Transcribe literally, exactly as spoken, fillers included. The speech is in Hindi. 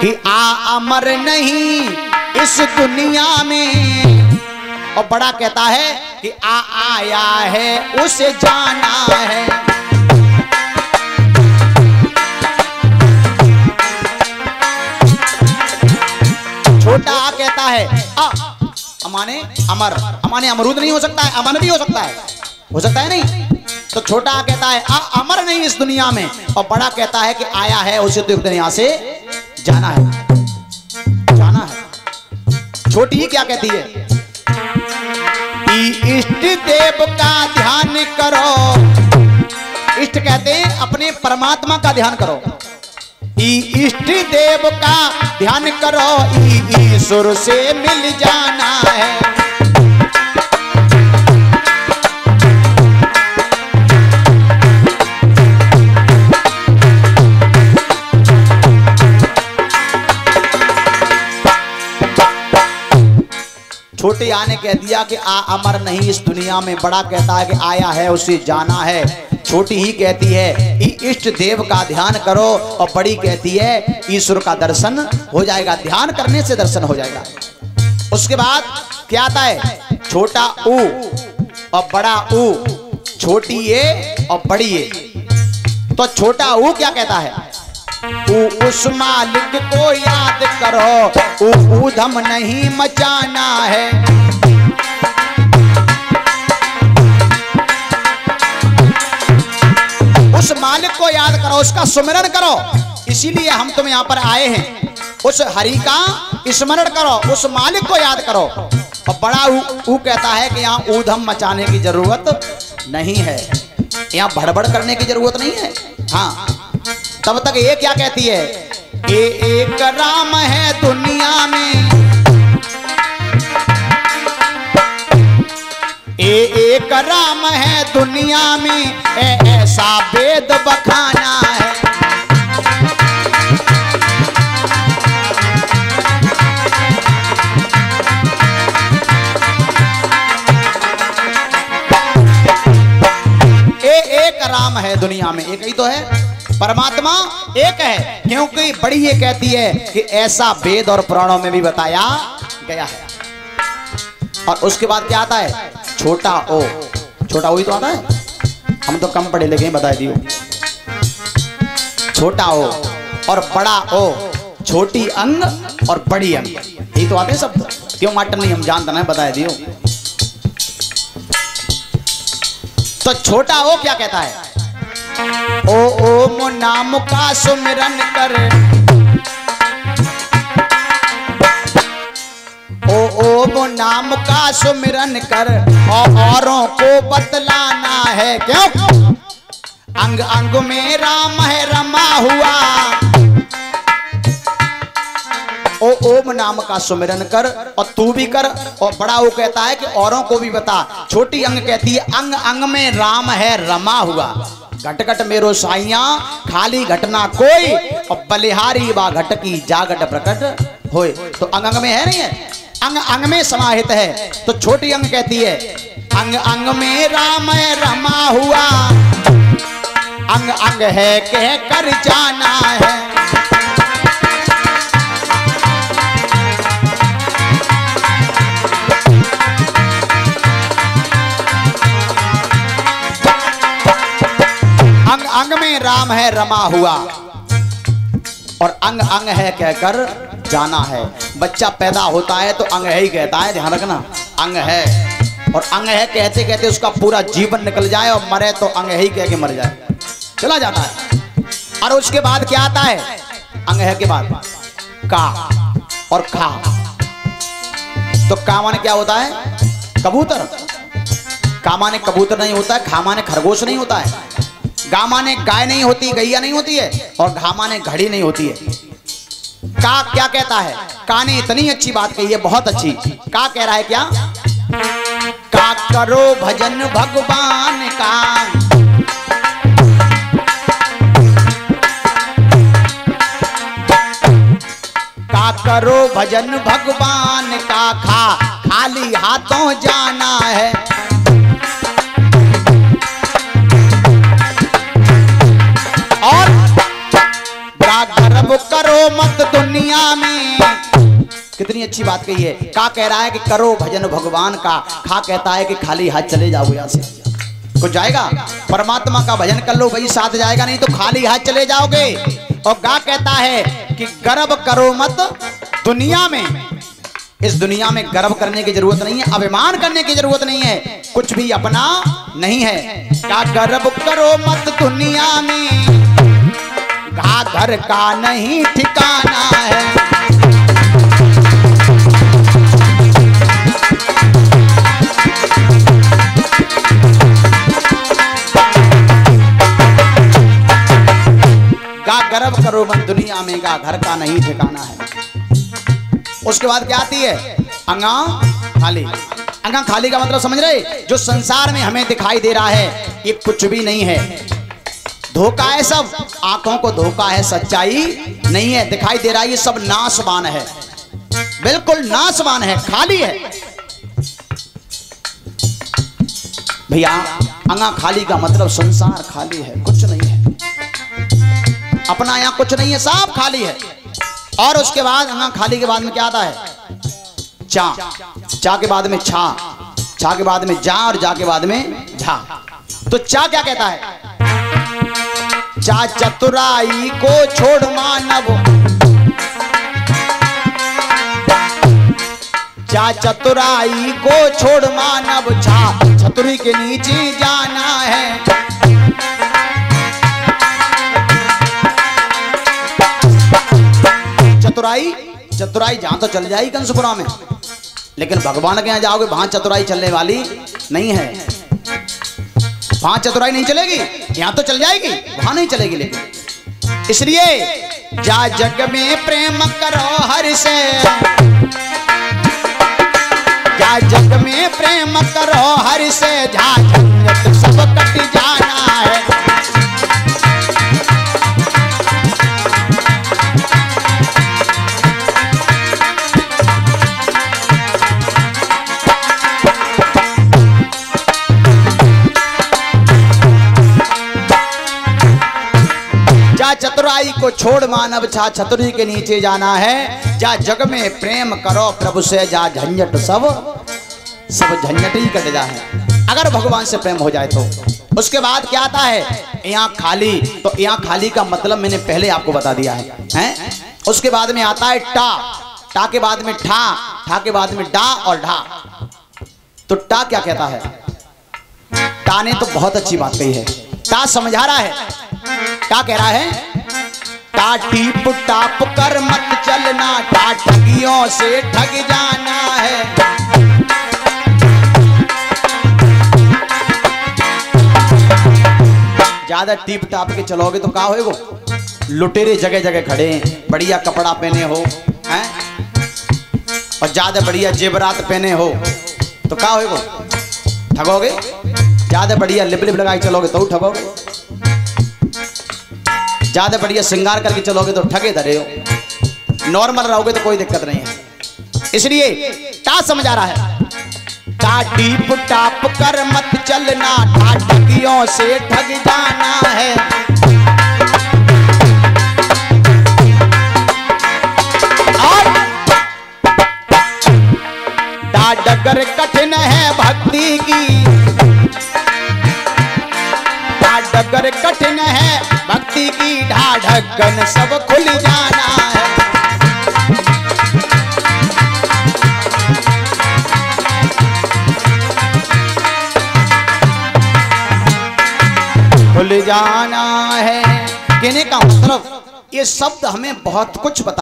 कि आ अमर नहीं इस दुनिया में, और बड़ा कहता है कि आ आया है उसे जाना है। छोटा आ कहता है आ अमाने अमर, अमाने अमरूद नहीं हो सकता है, अमन भी हो सकता है, हो सकता है नहीं। तो छोटा आ कहता है आ अमर नहीं इस दुनिया में, और बड़ा कहता है कि आया है उसे तो दुनिया से जाना है, जाना है। छोटी ही क्या कहती है कि इष्ट देव का ध्यान करो, इष्ट कहते हैं अपने परमात्मा का ध्यान करो, इष्ट देव का ध्यान करो, ईश्वर से मिल जाना है। छोटे आने कह दिया कि आ अमर नहीं इस दुनिया में, बड़ा कहता है कि आया है उसे जाना है। छोटी ही कहती है इष्ट देव का ध्यान करो, और बड़ी कहती है ईश्वर का दर्शन हो जाएगा, ध्यान करने से दर्शन हो जाएगा। उसके बाद क्या आता है, छोटा ऊ और बड़ा ऊ, छोटी ए और बड़ी ए। तो छोटा ऊ क्या कहता है, ऊ उस मालिक को याद करो, ऊ ऊधम नहीं मचाना है। उस मालिक को याद करो, उसका सुमिरन करो, इसीलिए हम तुम यहाँ पर आए हैं। उस हरि का स्मरण करो, उस मालिक को याद करो। और बड़ा ऊ, ऊ कहता है कि यहाँ ऊधम मचाने की जरूरत नहीं है, यहाँ भड़बड़ करने की जरूरत नहीं है। हाँ, तब तक ये क्या कहती है, ए एक राम है दुनिया में, ए एक राम है दुनिया में, ए ऐसा वेद बखाना है। ए एक राम है दुनिया में, एक ही तो है, परमात्मा एक है। क्योंकि बड़ी ये कहती है कि ऐसा वेद और पुराणों में भी बताया गया है। और उसके बाद क्या आता है, छोटा ओ, छोटा ओ ही तो आता है, हम तो कम पढ़े लिखे बता दियो। छोटा ओ और बड़ा ओ, छोटी अंग और बड़ी अंग, यही तो आते हैं शब्द। क्यों मास्टर नहीं हम जानते ना, बता दियो। तो छोटा ओ क्या कहता है, ओ ओम नाम का सुमिरन कर, ओ ओम नाम का सुमिरन कर, और औरों को बतलाना है। क्यों, अंग अंग में राम है रमा हुआ। ओ ओम नाम का सुमिरन कर, और तू भी कर। और बड़ा वो कहता है कि औरों को भी बता। छोटी अंग कहती है अंग अंग में राम है रमा हुआ। घट घट मेरो साइया खाली घटना कोई, और बलिहारी बा घट की जागट प्रकट होए। तो अंग अंग में है नहीं है, अंग अंग में समाहित है। तो छोटी अंग कहती है अंग अंग में राम है रमा हुआ, अंग अंग है कह कर जाना है। अंग अंग में राम है रमा हुआ, और अंग अंग है कहकर जाना है। बच्चा पैदा होता है तो अंग है ही कहता है, ध्यान रखना, अंग है। और अंग है कहते कहते उसका पूरा जीवन निकल जाए, और मरे तो अंग है ही कह के मर जाए, चला जाता है। और उसके बाद क्या आता है, अंग है के बाद का और खा। तो का माने क्या होता है, कबूतर। का माने कबूतर नहीं होता है, खा माने खरगोश नहीं होता है, गा माने गाय नहीं होती, गैया नहीं होती है, और घा माने घड़ी नहीं होती है। का क्या कहता है, का ने इतनी अच्छी बात कही है, बहुत अच्छी। का कह रहा है क्या, का करो भजन भगवान का, का करो भजन भगवान का, खा खाली हाथों जाना है। और गर्भ का करो मत दुनिया में। कितनी अच्छी बात कही है। का कह रहा है कि करो भजन भगवान का, खा कहता है कि खाली हाथ चले जाओ यहाँ से। कुछ जाएगा? परमात्मा का भजन कर लो भाई, साथ जाएगा, नहीं तो खाली हाथ चले जाओगे। और गा कहता है कि गर्व करो मत दुनिया में। इस दुनिया में गर्व करने की जरूरत नहीं है, अभिमान करने की जरूरत नहीं है, कुछ भी अपना नहीं है। क्या गर्व करो मत दुनिया में, घा घर का नहीं ठिकाना है। गा गर्व करो मत दुनिया में, गा घर का नहीं ठिकाना है। उसके बाद क्या आती है? अंगा खाली। अंगा खाली का मतलब समझ रहे? जो संसार में हमें दिखाई दे रहा है ये कुछ भी नहीं है, धोखा है सब, आंखों को धोखा है, सच्चाई नहीं है। दिखाई दे रहा है ये सब नाशवान है, बिल्कुल नाशवान है, खाली है। भैया अंगा खाली का मतलब संसार खाली है, कुछ नहीं है, अपना यहाँ कुछ नहीं है, सब खाली है। और उसके बाद अंगा खाली के बाद में क्या आता है? चा। चा के बाद में छा, छा के बाद में जा, और जा के बाद में झा। तो चा क्या कहता है? चा चतुराई को छोड़ मानव, चा चतुराई को छोड़ मानव, छा चतुरी के नीचे जाना है। चतुराई चतुराई जहां तो चल जाएगी कंसपुरा में, लेकिन भगवान के यहां जाओगे वहां चतुराई चलने वाली नहीं है। वहां चतुराई नहीं चलेगी, यहां तो चल जाएगी, वहां नहीं चलेगी। लेकिन इसलिए जा जग में प्रेम करो हर से, जा जग में प्रेम करो हर से, जा झंझट सब कट जाना है। चतुराई को छोड़ मानव, छा चतुरी के नीचे जाना है। जा जग में प्रेम करो प्रभु से, जा झंझट सब सब झंझट ही कट जाए, अगर भगवान से प्रेम हो जाए तो। उसके बाद क्या आता है? यहाँ खाली। तो यहाँ खाली का मतलब मैंने पहले आपको बता दिया है, हैं? उसके बाद में आता है टा। टा के बाद में ठा, ठा के बाद में डा और ढा। तो टा क्या कहता है? टा ने तो बहुत अच्छी बात कही है। टा समझा रहा है, क्या कह रहा है? टा टीप टाप कर मत चलना, टा ठगियों से ठग जाना है। ज्यादा टीप टाप के चलोगे तो क्या होएगा? लुटेरे जगह जगह खड़े, बढ़िया कपड़ा पहने हो हैं, और ज्यादा बढ़िया जेवरात पहने हो तो क्या होएगा? ठगोगे। ज्यादा बढ़िया लिप लिप लगा के चलोगे तो ठगोगे, ज्यादा बढ़िया श्रृंगार करके चलोगे तो ठगे धरे हो। नॉर्मल रहोगे तो कोई दिक्कत नहीं है। इसलिए टा समझा रहा है, टा टीप टाप कर मत चलना, टा ठगियों से ठग जाना है। और टा डगर कठिन है भक्ति की, टा डगर कठिन है भक्ति की, ढा ढक्कन सब खुल जाना है। खुल जाना है कहने का मतलब ये शब्द हमें बहुत कुछ बता